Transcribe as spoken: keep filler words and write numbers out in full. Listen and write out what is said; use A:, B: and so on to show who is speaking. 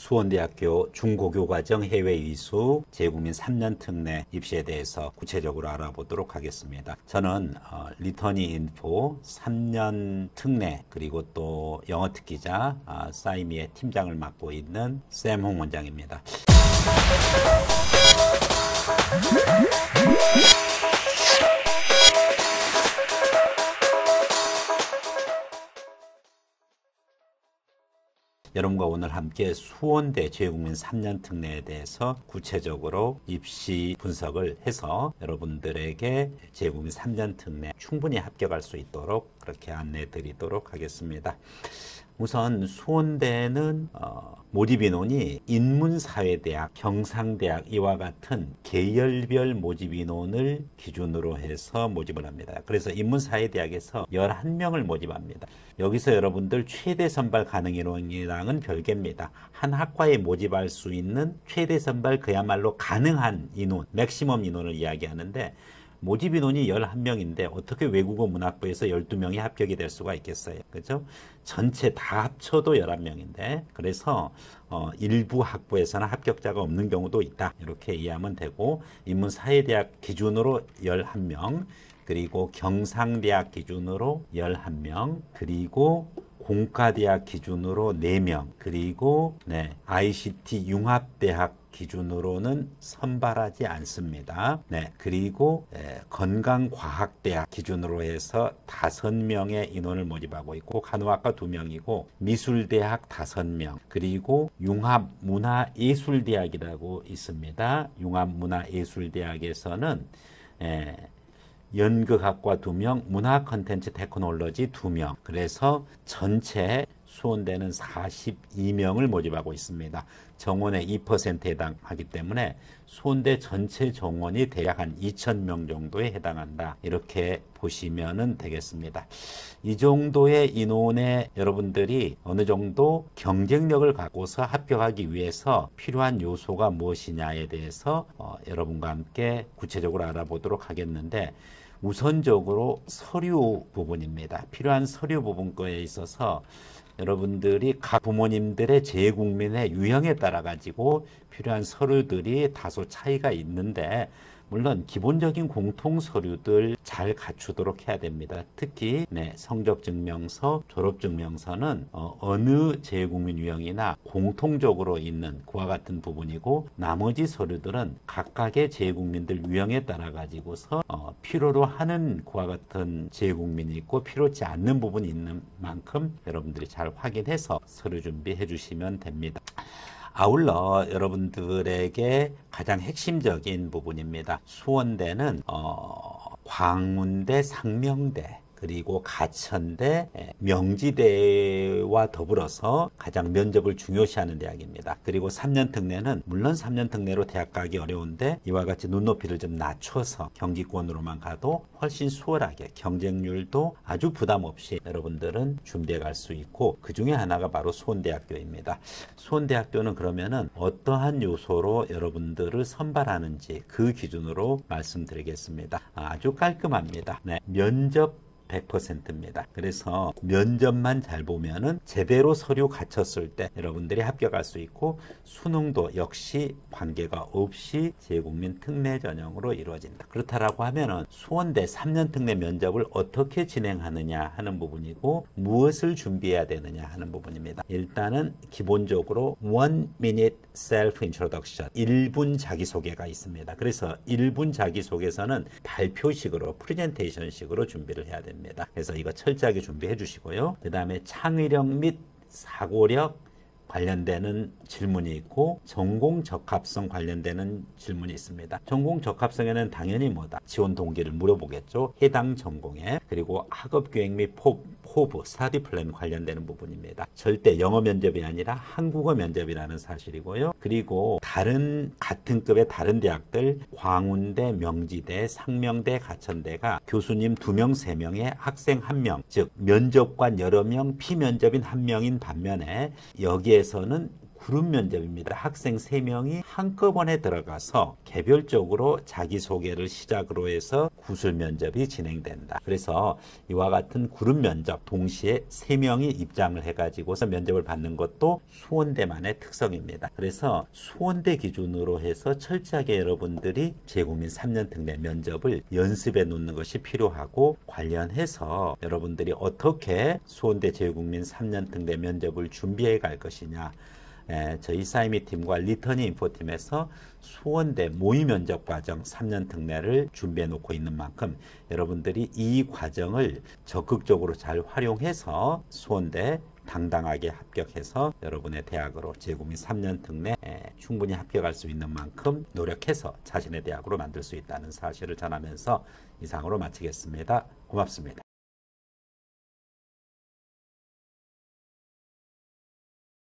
A: 수원대학교 중고교과정 해외 이수 재국민 삼 년 특례 입시에 대해서 구체적으로 알아보도록 하겠습니다. 저는 어, 리터니 인포 삼 년 특례 그리고 또 영어 특기자 어, 사이미의 팀장을 맡고 있는 샘홍 원장입니다. 여러분과 오늘 함께 수원대 재국민 삼 년 특례에 대해서 구체적으로 입시 분석을 해서 여러분들에게 재국민 삼 년 특례 충분히 합격할 수 있도록 그렇게 안내 드리도록 하겠습니다. 우선 수원대는 어, 모집인원이 인문사회대학, 경상대학 이와 같은 계열별 모집인원을 기준으로 해서 모집을 합니다. 그래서 인문사회대학에서 열한 명을 모집합니다. 여기서 여러분들 최대 선발 가능 인원이랑은 별개입니다. 한 학과에 모집할 수 있는 최대 선발 그야말로 가능한 인원, 맥시멈 인원을 이야기하는데 모집 인원이 열한 명인데 어떻게 외국어 문학부에서 열두 명이 합격이 될 수가 있겠어요. 그죠? 전체 다 합쳐도 열한 명인데 그래서 어, 일부 학부에서는 합격자가 없는 경우도 있다. 이렇게 이해하면 되고 인문사회대학 기준으로 열한 명 그리고 경상대학 기준으로 열한 명 그리고 공과대학 기준으로 네 명 그리고 네, 아이씨티 융합대학 기준으로는 선발하지 않습니다. 네, 그리고 에, 건강과학대학 기준으로 해서 다섯 명의 인원을 모집하고 있고 간호학과 두 명이고 미술대학 다섯 명 그리고 융합문화예술대학이라고 있습니다. 융합문화예술대학에서는 에, 연극학과 두 명, 문화 컨텐츠 테크놀로지 두 명. 그래서 전체 수원대는 사십이 명을 모집하고 있습니다. 정원의 이 퍼센트에 해당하기 때문에 수원대 전체 정원이 대략 한 이천 명 정도에 해당한다. 이렇게 보시면 되겠습니다. 이 정도의 인원에 여러분들이 어느 정도 경쟁력을 갖고서 합격하기 위해서 필요한 요소가 무엇이냐에 대해서 어, 여러분과 함께 구체적으로 알아보도록 하겠는데 우선적으로 서류 부분입니다. 필요한 서류 부분 거에 있어서 여러분들이 각 부모님들의 재국민의 유형에 따라 가지고 필요한 서류들이 다소 차이가 있는데 물론 기본적인 공통 서류들 잘 갖추도록 해야 됩니다. 특히 네, 성적증명서, 졸업증명서는 어, 어느 재국민 유형이나 공통적으로 있는 그와 같은 부분이고 나머지 서류들은 각각의 재국민들 유형에 따라 가지고서 어, 필요로 하는 그와 같은 재국민이 있고 필요치 않는 부분이 있는 만큼 여러분들이 잘 확인해서 서류 준비해 주시면 됩니다. 아울러 여러분들에게 가장 핵심적인 부분입니다. 수원대는 어, 광운대, 상명대 그리고 가천대, 명지대와 더불어서 가장 면접을 중요시하는 대학입니다. 그리고 삼 년 특례는 물론 삼 년 특례로 대학 가기 어려운데 이와 같이 눈높이를 좀 낮춰서 경기권으로만 가도 훨씬 수월하게 경쟁률도 아주 부담 없이 여러분들은 준비해 갈 수 있고 그 중에 하나가 바로 수원대학교입니다. 수원대학교는 그러면은 어떠한 요소로 여러분들을 선발하는지 그 기준으로 말씀드리겠습니다. 아주 깔끔합니다. 네, 면접 백 퍼센트입니다. 그래서 면접만 잘 보면은 제대로 서류 갖췄을 때 여러분들이 합격할 수 있고 수능도 역시 관계가 없이 재국민 특례 전형으로 이루어진다. 그렇다라고 하면은 수원대 삼 년 특례 면접을 어떻게 진행하느냐 하는 부분이고 무엇을 준비해야 되느냐 하는 부분입니다. 일단은 기본적으로 one minute self introduction 일 분 자기소개가 있습니다. 그래서 일 분 자기소개서는 발표식으로 프레젠테이션식으로 준비를 해야 됩니다. 그래서 이거 철저하게 준비해 주시고요. 그 다음에 창의력 및 사고력 관련되는 질문이 있고 전공 적합성 관련되는 질문이 있습니다. 전공 적합성에는 당연히 뭐다? 지원 동기를 물어보겠죠. 해당 전공에. 그리고 학업 계획 및 포, 포부, 스터디 플랜 관련되는 부분입니다. 절대 영어 면접이 아니라 한국어 면접이라는 사실이고요. 그리고 다른 같은 급의 다른 대학들 광운대, 명지대, 상명대, 가천대가 교수님 두 명, 세 명에 학생 한 명, 즉 면접관 여러 명, 피면접인 한 명인 반면에 여기에서는 그룹 면접입니다. 학생 세 명이 한꺼번에 들어가서 개별적으로 자기소개를 시작으로 해서 구술 면접이 진행된다. 그래서 이와 같은 그룹 면접 동시에 세 명이 입장을 해가지고서 면접을 받는 것도 수원대만의 특성입니다. 그래서 수원대 기준으로 해서 철저하게 여러분들이 재국민 삼 년 특례 면접을 연습해 놓는 것이 필요하고, 관련해서 여러분들이 어떻게 수원대 재국민 삼 년 특례 면접을 준비해 갈 것이냐, 에, 저희 사이미 팀과 리터닝 인포팀에서 수원대 모의 면접 과정 삼 년 특례를 준비해 놓고 있는 만큼 여러분들이 이 과정을 적극적으로 잘 활용해서 수원대 당당하게 합격해서 여러분의 대학으로 재국민 삼 년 특례 충분히 합격할 수 있는 만큼 노력해서 자신의 대학으로 만들 수 있다는 사실을 전하면서 이상으로 마치겠습니다. 고맙습니다.